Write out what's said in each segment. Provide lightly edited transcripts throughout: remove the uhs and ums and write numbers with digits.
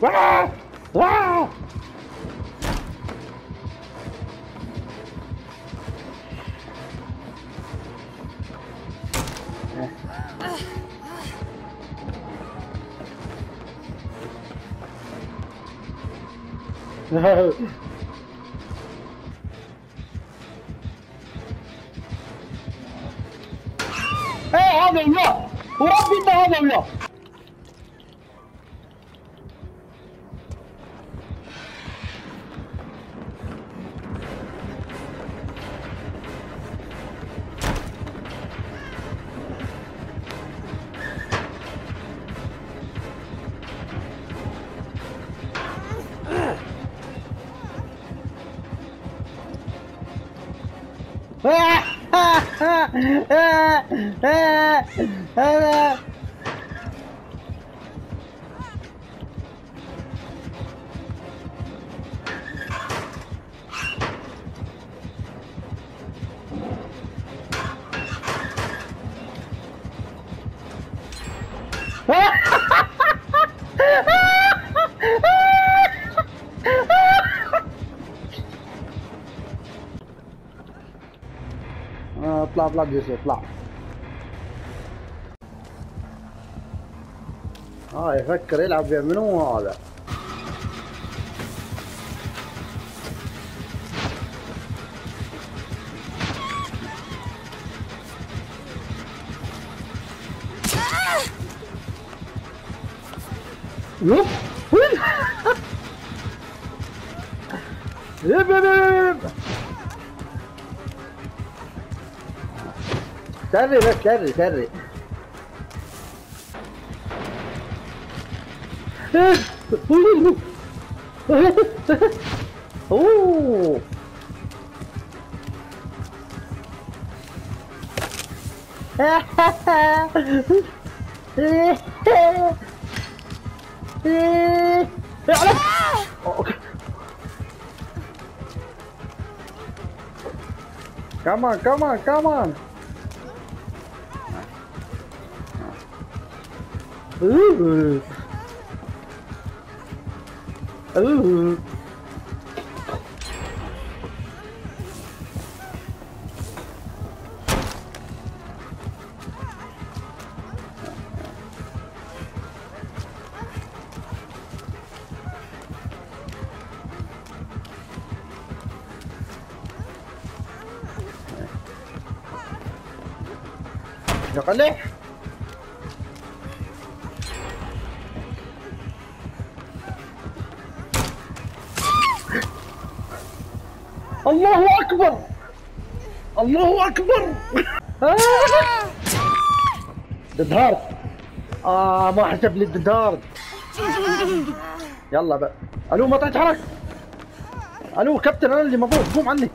واو واو ايه هذا الله وربي انه هذا الله. اطلع اطلع جيسي اطلع. يفكر يلعب يا منو هذا. يب يب يب سري بس سري سري. اوه Come on, come on, come on. Ooh. Ooh. يقلع الله أكبر الله أكبر. ديد هارد. ما حسب لي ديد هارد. يلا بقى. الو ما تتحرك. الو كابتن انا اللي مفروض قوم عني.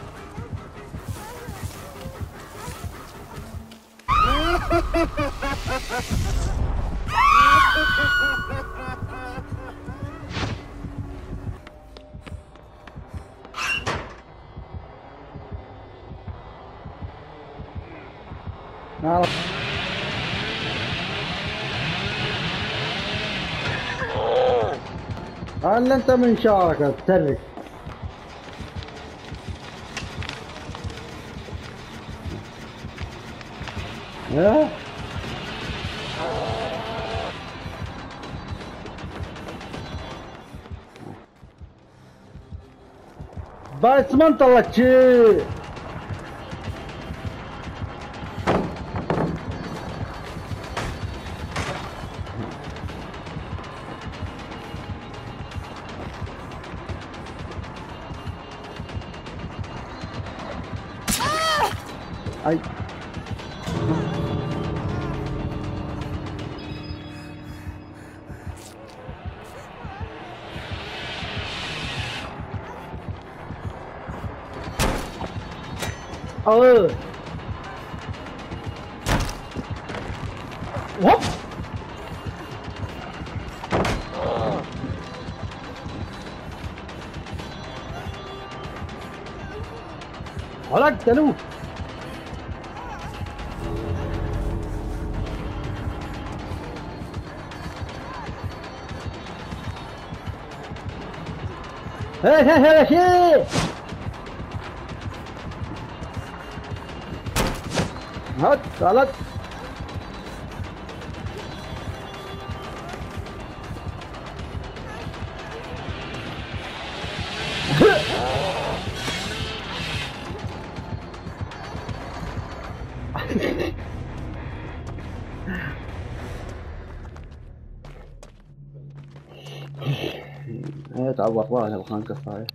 هلا انت من شارك تسرق. بس ما انطلت شيء. اي هوب هلاك تلوف. هلا شيء هات تعال تعور ظاهر الخانقة صحيح.